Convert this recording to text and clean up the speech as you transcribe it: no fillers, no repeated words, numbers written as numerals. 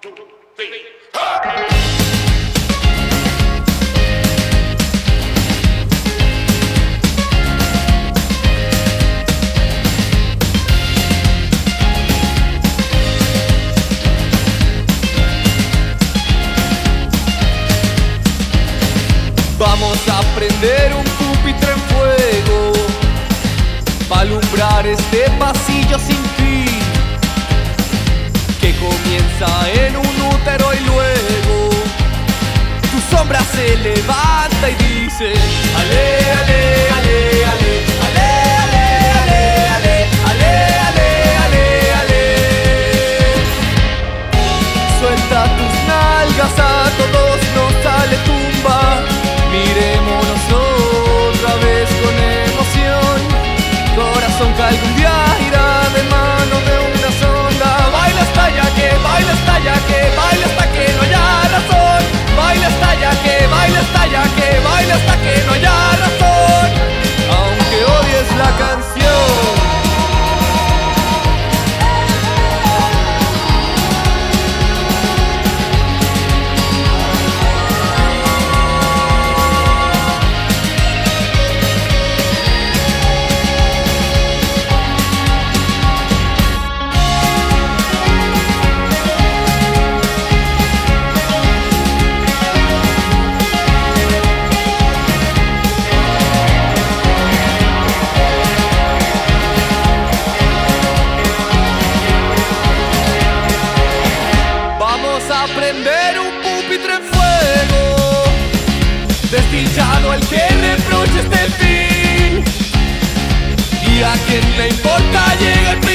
Vamos a prender un pupitre en fuego para alumbrar este pasillo sin fin que comienza en un útero y luego tu sombra se levanta y dice: ale, ale, ale, ale, ale, ale, ale, ale, ale, ale, ale. Suelta tus nalgas, a todos nos sale tumba. Miremonos otra vez con emoción. Corazón que algún día irá de mano de una sonda. Baila hasta ya que, baila hasta ya que, baila hasta que no haya razón. Baila hasta ya que, baila hasta ya que, baila hasta que no haya razón. Aunque odies la canción. Prender un pupitre en fuego, desdichado el que reproche este fin, y a quien le importa llega el